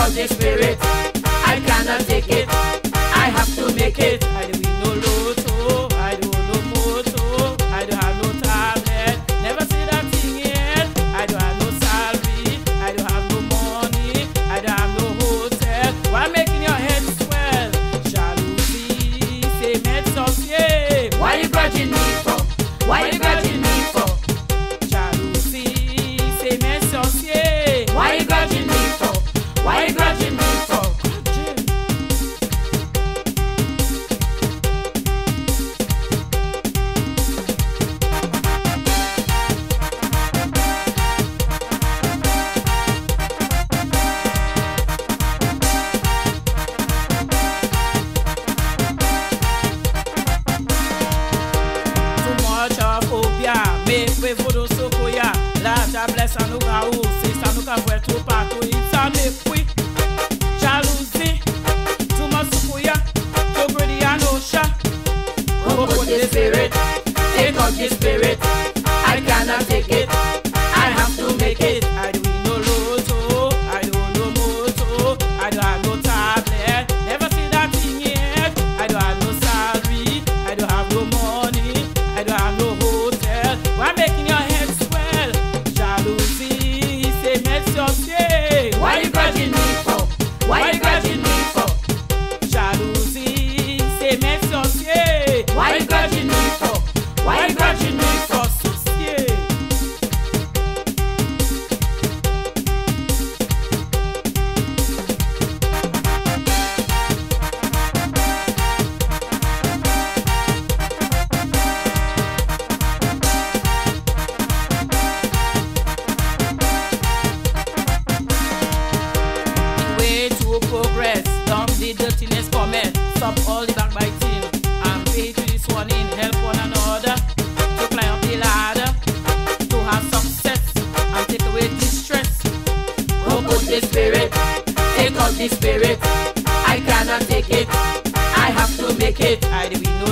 out the spirit. I cannot take it. I have to make it. I do no lotto, I do no moto, I do have no tablet. Never see that thing yet. I do have no salary, I do have no money, I do have no hotel. Why making your head swell? Jalousie, c'est mettre sorcier. Why you grudging me for? Why you grudging me for? Jalousie, c'est mettre sorcier. Why you grudging me for? Why you grudging me for? Mais prévôt de Sokoya, la jablesse à nous gaou, c'est ça nous qu'a voir tout partout, il s'en mépris, jalousie, tout mon Sokoya, to greedy and no shot. Who put the spirit? Take out the spirit. I cannot take it. I have to make it. I do no lotto, I do no moto, I do have no tablet, never see that thing yet. I do have no salary, I do have no money, I do have no hotel. Why making your head swell? Jalousie, c'est mettre sorcier. Why you grudging me for? Why you grudging me for? Jalousie, c'est mettre sorcier. Why you grudging me for? Why you grudging me for? Sorcier. Progress, down the dirtiness comment, stop all the backbiting, and pay to this one in, help one another, to climb up the ladder, to have success, and take away distress. Who put the spirit? Take out the spirit. I cannot take it. I have to make it. I do no